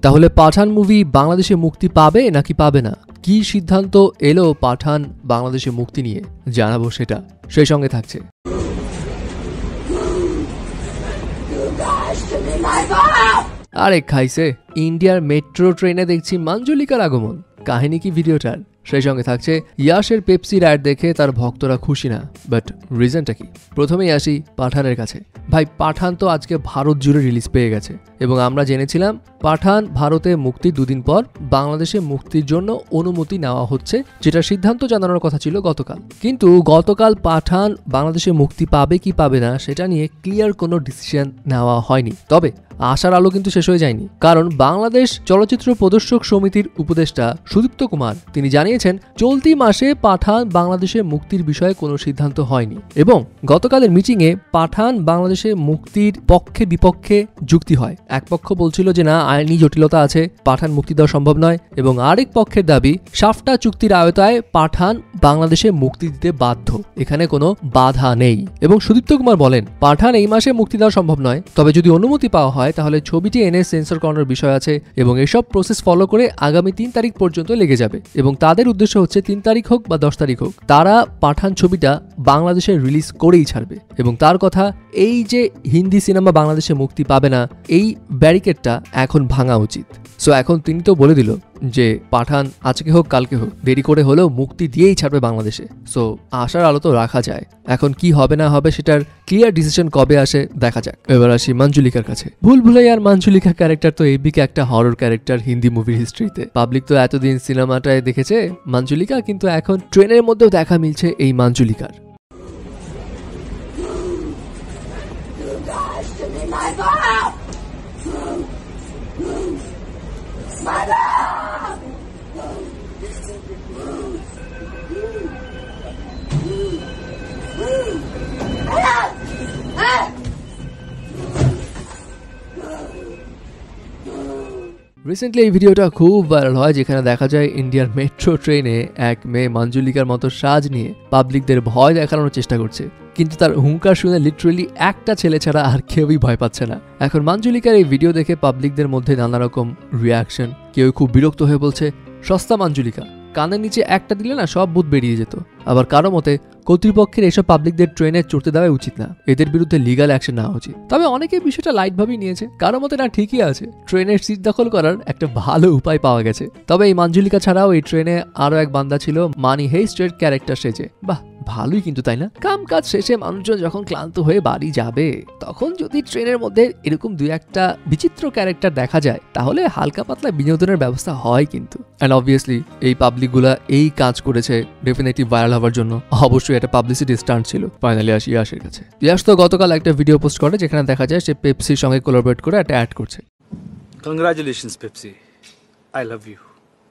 তাহলে পাঠান মুভি বাংলাদেশে মুক্তি পাবে নাকি পাবে না, কি সিদ্ধান্ত এলো পাঠান বাংলাদেশে মুক্তি নিয়ে, জানাবো সেটা, সেই সঙ্গে থাকছে। আরে খাইছে, ইন্ডিয়ার মেট্রো ট্রেনে দেখছি মঞ্জুলিকার আগমন, কাহিনী কি ভিডিওটার, সেই সঙ্গে থাকছে ইয়াশের পেপসি রাইড দেখে তার ভক্তরা খুশি না, বাট রিজনটা কি। প্রথমেই আসি পাঠানের কাছে। ভাই পাঠান তো আজকে ভারত জুড়ে রিলিজ পেয়ে গেছে এবং আমরা জেনেছিলাম পাঠান ভারতে মুক্তির দুদিন পর বাংলাদেশে মুক্তির জন্য অনুমতি নেওয়া হচ্ছে, যেটা সিদ্ধান্ত জানানোর কথা ছিল গতকাল। কিন্তু গতকাল পাঠান বাংলাদেশে মুক্তি পাবে কি পাবে না সেটা নিয়ে ক্লিয়ার কোনো ডিসিশন নেওয়া হয়নি। তবে আশার আলো কিন্তু শেষ হয়ে যায়নি, কারণ বাংলাদেশ চলচ্চিত্র প্রদর্শক সমিতির উপদেষ্টা সুদীপ্ত কুমার তিনি জানিয়েছেন চলতি মাসে পাঠান বাংলাদেশে মুক্তির বিষয়ে কোনো সিদ্ধান্ত হয়নি এবং গতকালের মিটিংয়ে পাঠান বাংলাদেশে মুক্তির পক্ষে বিপক্ষে যুক্তি হয়। এক পক্ষ বলছিল যে না, আইনি জটিলতা আছে, পাঠান মুক্তি দেওয়া সম্ভব নয়, এবং আরেক পক্ষের দাবি সাফটা চুক্তির আওতায় পাঠান বাংলাদেশে মুক্তি দিতে বাধ্য, এখানে কোনো বাধা নেই। এবং সুদীপ্ত কুমার বলেন পাঠান এই মাসে মুক্তি দেওয়া সম্ভব নয়, তবে যদি অনুমতি পাওয়া হয় তাহলে ছবিটি এনে সেন্সর করানোর বিষয় আছে এবং এসব প্রসেস ফলো করে আগামী 3 তারিখ পর্যন্ত লেগে যাবে এবং তাদের উদ্দেশ্য হচ্ছে 3 তারিখ হোক বা 10 তারিখ হোক তারা পাঠান ছবিটা বাংলাদেশে রিলিজ করেই ছাড়বে। এবং তার কথা, এই যে হিন্দি সিনেমা বাংলাদেশে মুক্তি পাবে না এই ব্যারিকেডটা এখন ভাঙা উচিত। সো এখন তিনি তো বলে দিল যে পাঠান আজকে হোক কালকে হোক দেরি করে হলেও মুক্তি দিয়েই ছাড়বে বাংলাদেশে। সো আশার আলো তো রাখা যায়, এখন কি হবে না হবে সেটার ক্লিয়ার ডিসিশন কবে আসে দেখা যাক। এবার আসি মঞ্জুলিকার কাছে। ভুল ভুলাইয়ার মঞ্জুলিকা ক্যারেক্টার তো এবিকে একটা হরর ক্যারেক্টার হিন্দি মুভির হিস্ট্রিতে। পাবলিক তো এতদিন সিনেমাটায় দেখেছে মঞ্জুলিকা, কিন্তু এখন ট্রেনের মধ্যেও দেখা মিলছে এই মঞ্জুলিকার। রিসেন্টলি এই ভিডিওটা খুব ভাইরাল হয়, যেখানে দেখা যায় ইন্ডিয়ার মেট্রো ট্রেনে এক মেয়ে মঞ্জুলিকার মতো সাজ নিয়ে পাবলিকদের ভয় দেখানোর চেষ্টা করছে, কিন্তু তার হুঙ্কার শুনে লিটারেলি একটা ছেলে ছাড়া আর কেউই ভয় পাচ্ছে না। এখন মঞ্জুলিকার এই ভিডিও দেখে পাবলিকদের মধ্যে নানা রকম রিয়াকশন, কেউ খুব বিরক্ত হয়ে বলছে সস্তা মঞ্জুলিকা, কানের নিচে একটা দিলে না সব ভূত বেরিয়ে যেত। আবার কারো মতে কর্তৃপক্ষের এসব পাবলিকদের ট্রেনে চড়তে দেওয়া উচিত না, এদের বিরুদ্ধে লিগাল অ্যাকশন নেওয়া উচিত। তবে অনেকে বিষয়টা লাইট ভাবেই নিয়েছে, কারো মতে না ঠিকই আছে, ট্রেনের সিট দখল করার একটা ভালো উপায় পাওয়া গেছে। তবে এই মঞ্জুলিকা ছাড়াও এই ট্রেনে আরো এক বান্দা ছিল মানি হেস্টের ক্যারেক্টার সেজে। বাহ, ভালোই কিন্তু, তাই না? কাম কাজ শেষে মানুষজন যখন ক্লান্ত হয়ে বাড়ি যাবে তখন যদি ট্রেনের মধ্যে এরকম 2-1টা বিচিত্র ক্যারেক্টার দেখা যায় তাহলে হালকা পাতলা বিনোদনের ব্যবস্থা হয় কিন্তু। অ্যান্ড অবভিয়াসলি এই পাবলিকগুলা এই কাজ করেছে ডেফিনেটলি ভাইরাল হওয়ার জন্য, অবশ্যই একটা পাবলিসিটি স্টান্ট ছিল। ফাইনালি আসি ইয়াশের কাছে। ইয়াশ তো গতকাল একটা ভিডিও পোস্ট করে যেখানে দেখা যায় সে পেপসির সঙ্গে কোলাবরেট করে একটা অ্যাড করছে। Congratulations Pepsi, I love you.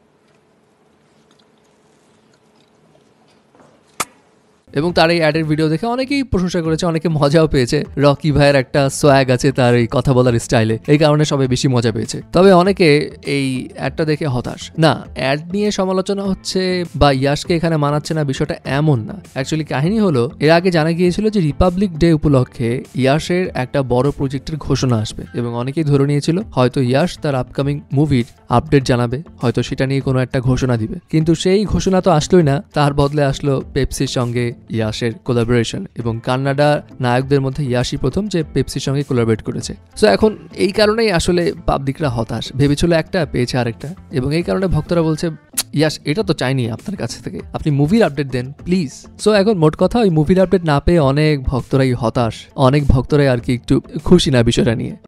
এবং তার এই অ্যাডের ভিডিও দেখে অনেকেই প্রশংসা করেছে, অনেকে মজাও পেয়েছে। রকি ভাইয়ের একটা সোয়াগ আছে তার এই কথা বলার স্টাইলে, এই কারণে সবাই বেশি মজা পেয়েছে। তবে অনেকে এই অ্যাডটা দেখে হতাশ। না, অ্যাড নিয়ে সমালোচনা হচ্ছে বা ইয়াশকে এখানে মানাচ্ছে না বিষয়টা এমন না। অ্যাকচুয়ালি কাহিনী হলো, এর আগে জানা গিয়েছিল যে রিপাবলিক ডে উপলক্ষে ইয়াশের একটা বড় প্রজেক্টের ঘোষণা আসবে এবং অনেকেই ধরে নিয়েছিল হয়তো ইয়াশ তার আপকামিং মুভির আপডেট জানাবে, হয়তো সেটা নিয়ে কোনো একটা ঘোষণা দিবে। কিন্তু সেই ঘোষণা তো আসলোই না, তার বদলে আসলো পেপসির সঙ্গে ইয়াশের কোলাবোরেশন এবং কান্নাডা নায়কদের মধ্যে ইয়াশই প্রথম যে পেপসির সঙ্গে কোলাবোরেট করেছে। সো এখন এই কারণেই আসলে পাবলিকরা হতাশ, ভেবেছিল একটা পেয়েছে আরেকটা, এবং এই কারণে ভক্তরা বলছে ইয়াশ এটা তো চাইনি আপনার কাছ থেকে, আপনি মুভির আপডেট দেন প্লিজ। সো এখন মোট কথা ওই মুভির আপডেট না পেয়ে অনেক ভক্তরাই হতাশ, অনেক ভক্তরাই আর কি একটু খুশি না বিষয়টা নিয়ে।